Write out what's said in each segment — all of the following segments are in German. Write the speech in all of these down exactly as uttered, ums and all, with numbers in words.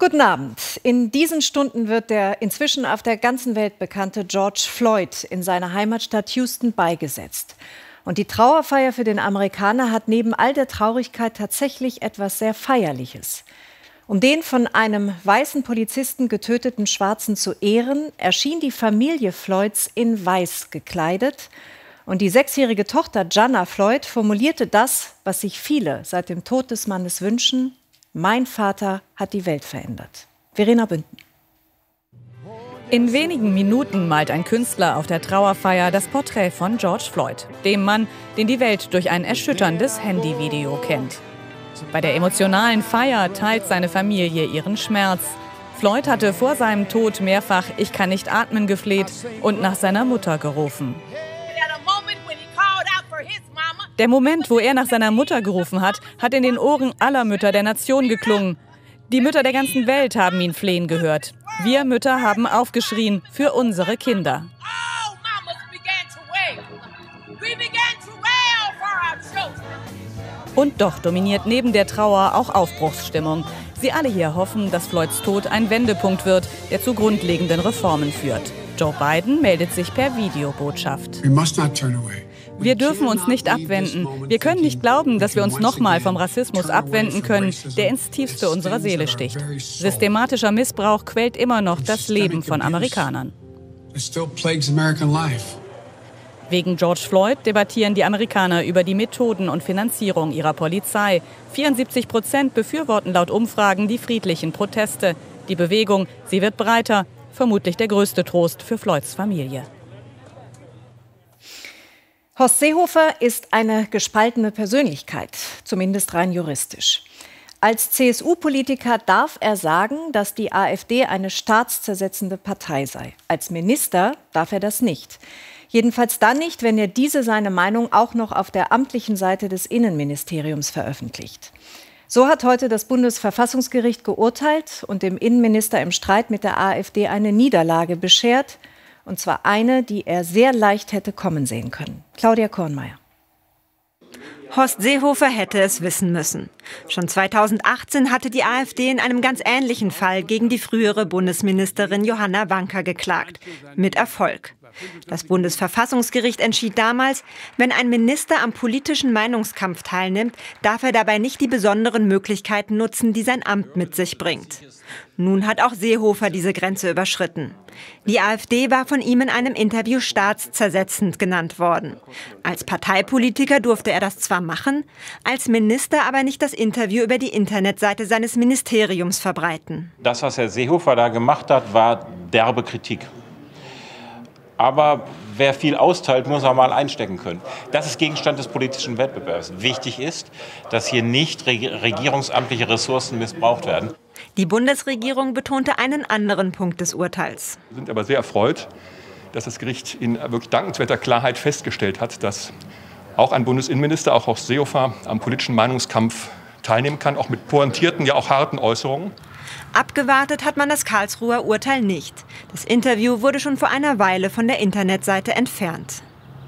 Guten Abend. In diesen Stunden wird der inzwischen auf der ganzen Welt bekannte George Floyd in seiner Heimatstadt Houston beigesetzt. Und die Trauerfeier für den Amerikaner hat neben all der Traurigkeit tatsächlich etwas sehr Feierliches. Um den von einem weißen Polizisten getöteten Schwarzen zu ehren, erschien die Familie Floyds in Weiß gekleidet. Und die sechsjährige Tochter Jana Floyd formulierte das, was sich viele seit dem Tod des Mannes wünschen: Mein Vater hat die Welt verändert. Verena Bünden. In wenigen Minuten malt ein Künstler auf der Trauerfeier das Porträt von George Floyd, dem Mann, den die Welt durch ein erschütterndes Handyvideo kennt. Bei der emotionalen Feier teilt seine Familie ihren Schmerz. Floyd hatte vor seinem Tod mehrfach „Ich kann nicht atmen" gefleht und nach seiner Mutter gerufen. Der Moment, wo er nach seiner Mutter gerufen hat, hat in den Ohren aller Mütter der Nation geklungen. Die Mütter der ganzen Welt haben ihn flehen gehört. Wir Mütter haben aufgeschrien für unsere Kinder. Und doch dominiert neben der Trauer auch Aufbruchsstimmung. Sie alle hier hoffen, dass Floyds Tod ein Wendepunkt wird, der zu grundlegenden Reformen führt. Joe Biden meldet sich per Videobotschaft. Wir dürfen uns nicht abwenden. Wir können nicht glauben, dass wir uns nochmal vom Rassismus abwenden können, der ins Tiefste unserer Seele sticht. Systematischer Missbrauch quält immer noch das Leben von Amerikanern. Wegen George Floyd debattieren die Amerikaner über die Methoden und Finanzierung ihrer Polizei. vierundsiebzig Prozent befürworten laut Umfragen die friedlichen Proteste. Die Bewegung, sie wird breiter, vermutlich der größte Trost für Floyds Familie. Horst Seehofer ist eine gespaltene Persönlichkeit, zumindest rein juristisch. Als C S U-Politiker darf er sagen, dass die AfD eine staatszersetzende Partei sei. Als Minister darf er das nicht. Jedenfalls dann nicht, wenn er diese seine Meinung auch noch auf der amtlichen Seite des Innenministeriums veröffentlicht. So hat heute das Bundesverfassungsgericht geurteilt und dem Innenminister im Streit mit der AfD eine Niederlage beschert. Und zwar eine, die er sehr leicht hätte kommen sehen können. Claudia Kornmeier. Horst Seehofer hätte es wissen müssen. Schon zweitausendachtzehn hatte die AfD in einem ganz ähnlichen Fall gegen die frühere Bundesministerin Johanna Wanka geklagt. Mit Erfolg. Das Bundesverfassungsgericht entschied damals, wenn ein Minister am politischen Meinungskampf teilnimmt, darf er dabei nicht die besonderen Möglichkeiten nutzen, die sein Amt mit sich bringt. Nun hat auch Seehofer diese Grenze überschritten. Die AfD war von ihm in einem Interview staatszersetzend genannt worden. Als Parteipolitiker durfte er das zwar machen, als Minister aber nicht das Interview über die Internetseite seines Ministeriums verbreiten. Das, was Herr Seehofer da gemacht hat, war derbe Kritik. Aber wer viel austeilt, muss auch mal einstecken können. Das ist Gegenstand des politischen Wettbewerbs. Wichtig ist, dass hier nicht regierungsamtliche Ressourcen missbraucht werden. Die Bundesregierung betonte einen anderen Punkt des Urteils. Wir sind aber sehr erfreut, dass das Gericht in wirklich dankenswerter Klarheit festgestellt hat, dass auch ein Bundesinnenminister, auch Horst Seehofer, am politischen Meinungskampf teilnehmen kann, auch mit pointierten, ja auch harten Äußerungen. Abgewartet hat man das Karlsruher Urteil nicht. Das Interview wurde schon vor einer Weile von der Internetseite entfernt.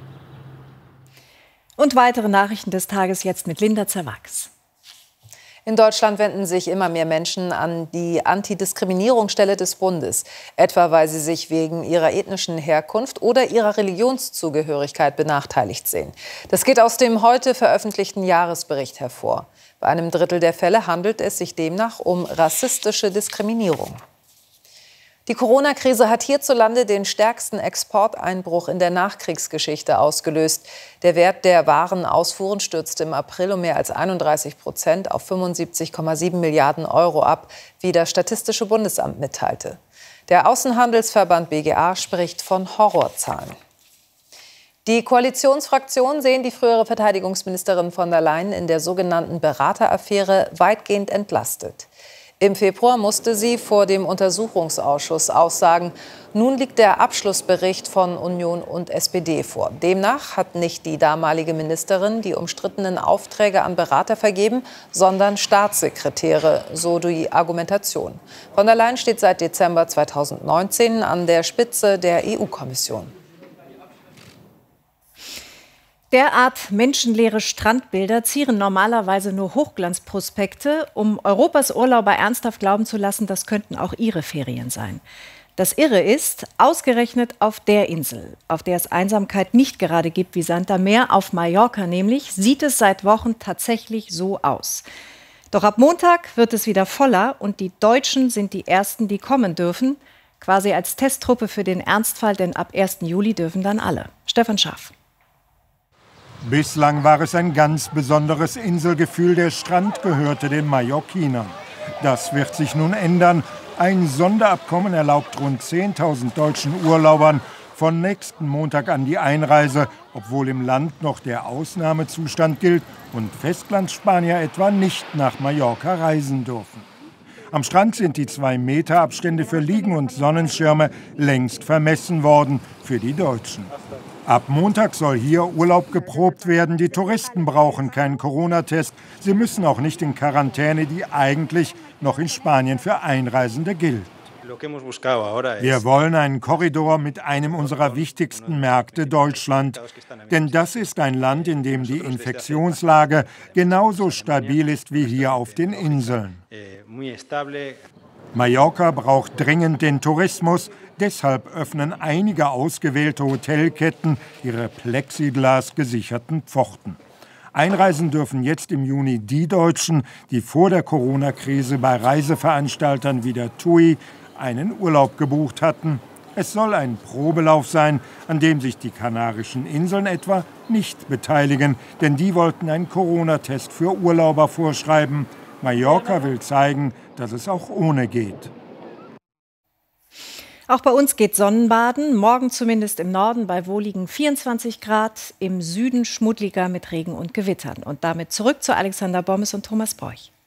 Und weitere Nachrichten des Tages jetzt mit Linda Zerwakis. In Deutschland wenden sich immer mehr Menschen an die Antidiskriminierungsstelle des Bundes, etwa weil sie sich wegen ihrer ethnischen Herkunft oder ihrer Religionszugehörigkeit benachteiligt sehen. Das geht aus dem heute veröffentlichten Jahresbericht hervor. Bei einem Drittel der Fälle handelt es sich demnach um rassistische Diskriminierung. Die Corona-Krise hat hierzulande den stärksten Exporteinbruch in der Nachkriegsgeschichte ausgelöst. Der Wert der Warenausfuhren stürzte im April um mehr als einunddreißig Prozent auf fünfundsiebzig Komma sieben Milliarden Euro ab, wie das Statistische Bundesamt mitteilte. Der Außenhandelsverband B G A spricht von Horrorzahlen. Die Koalitionsfraktionen sehen die frühere Verteidigungsministerin von der Leyen in der sogenannten Berateraffäre weitgehend entlastet. Im Februar musste sie vor dem Untersuchungsausschuss aussagen. Nun liegt der Abschlussbericht von Union und S P D vor. Demnach hat nicht die damalige Ministerin die umstrittenen Aufträge an Berater vergeben, sondern Staatssekretäre, so die Argumentation. Von der Leyen steht seit Dezember zweitausendneunzehn an der Spitze der E U-Kommission. Derart menschenleere Strandbilder zieren normalerweise nur Hochglanzprospekte, um Europas Urlauber ernsthaft glauben zu lassen, das könnten auch ihre Ferien sein. Das Irre ist, ausgerechnet auf der Insel, auf der es Einsamkeit nicht gerade gibt wie Sand am Meer, auf Mallorca nämlich, sieht es seit Wochen tatsächlich so aus. Doch ab Montag wird es wieder voller und die Deutschen sind die Ersten, die kommen dürfen, quasi als Testtruppe für den Ernstfall, denn ab ersten Juli dürfen dann alle. Stefan Schaff. Bislang war es ein ganz besonderes Inselgefühl, der Strand gehörte den Mallorquinern. Das wird sich nun ändern. Ein Sonderabkommen erlaubt rund zehntausend deutschen Urlaubern von nächsten Montag an die Einreise, obwohl im Land noch der Ausnahmezustand gilt und Festlandspanier etwa nicht nach Mallorca reisen dürfen. Am Strand sind die zwei Meter Abstände für Liegen und Sonnenschirme längst vermessen worden für die Deutschen. Ab Montag soll hier Urlaub geprobt werden. Die Touristen brauchen keinen Corona-Test. Sie müssen auch nicht in Quarantäne, die eigentlich noch in Spanien für Einreisende gilt. Wir wollen einen Korridor mit einem unserer wichtigsten Märkte, Deutschland. Denn das ist ein Land, in dem die Infektionslage genauso stabil ist wie hier auf den Inseln. Mallorca braucht dringend den Tourismus. Deshalb öffnen einige ausgewählte Hotelketten ihre plexiglasgesicherten Pforten. Einreisen dürfen jetzt im Juni die Deutschen, die vor der Corona-Krise bei Reiseveranstaltern wie der T U I einen Urlaub gebucht hatten. Es soll ein Probelauf sein, an dem sich die Kanarischen Inseln etwa nicht beteiligen, denn die wollten einen Corona-Test für Urlauber vorschreiben. Mallorca will zeigen, dass es auch ohne geht. Auch bei uns geht Sonnenbaden, morgen zumindest im Norden bei wohligen vierundzwanzig Grad, im Süden schmuddeliger mit Regen und Gewittern. Und damit zurück zu Alexander Bommes und Thomas Broich.